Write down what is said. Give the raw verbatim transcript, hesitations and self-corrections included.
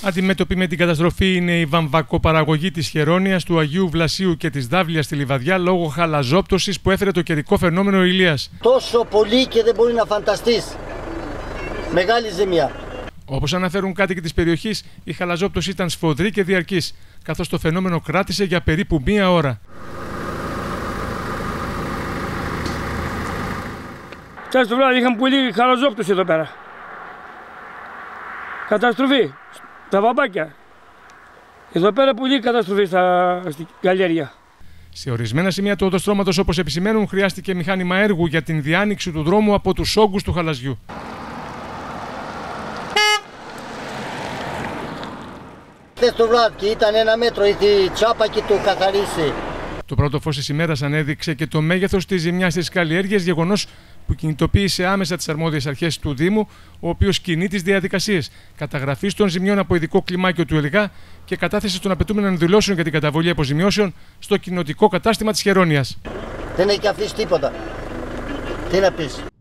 Αντιμέτωπη με την καταστροφή είναι η βαμβακοπαραγωγή της Χερώνειας, του Αγίου Βλασίου και της Δάβλειας στη Λιβαδιά λόγω χαλαζόπτωσης που έφερε το καιρικό φαινόμενο Ηλίας. Τόσο πολύ και δεν μπορεί να φανταστείς. Μεγάλη ζημιά. Όπως αναφέρουν κάτοικοι της περιοχής, η χαλαζόπτωση ήταν σφοδρή και διαρκής, καθώς το φαινόμενο κράτησε για περίπου μία ώρα. Χθες το βράδυ είχαμε πολύ χαλαζόπτωση εδώ πέρα. Καταστροφή στα βαμπάκια. Εδώ πέρα πολύ καταστροφή στα... στην καλλιέργεια. Σε ορισμένα σημεία του οδοστρώματος, όπως επισημαίνουν, χρειάστηκε μηχάνημα έργου για την διάνοιξη του δρόμου από τους όγκους του χαλαζιού. Χθες το βράδυ ήταν ένα μέτρο, η τσάπα και το καθαρίσει. Το πρώτο φως της ημέρας ανέδειξε και το μέγεθος της ζημιάς της καλλιέργειας, γεγονός που κινητοποίησε άμεσα τις αρμόδιες αρχές του Δήμου, ο οποίος κινεί τις διαδικασίες καταγραφής των ζημιών από ειδικό κλιμάκιο του ΕΛΓΑ και κατάθεση των απαιτούμενων δηλώσεων για την καταβολή αποζημιώσεων στο κοινοτικό κατάστημα της Χερώνειας. Δεν έχει αφήσει τίποτα. Τι να πεις.